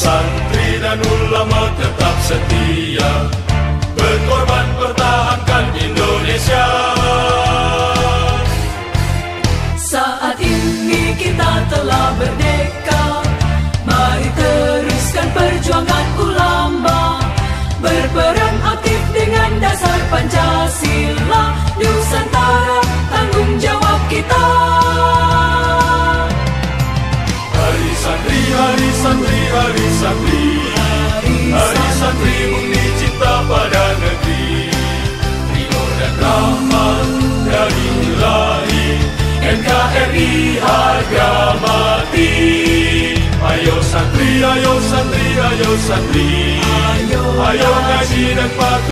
Santri dan ulama tetap setia, berkorban pertahankan Indonesia. Saat ini kita telah merdeka, mari teruskan perjuangan ulama, berperan aktif dengan dasar Pancasila. Nusantara tanggung jawab kita. Hari santri, hari santri, hari santri, hari santri murni cinta pada negeri, ridho dan rahmat dari Ilahi, NKRI harga mati. Ayo santri, ayo santri, ayo santri, ayo ngaji dan patuh.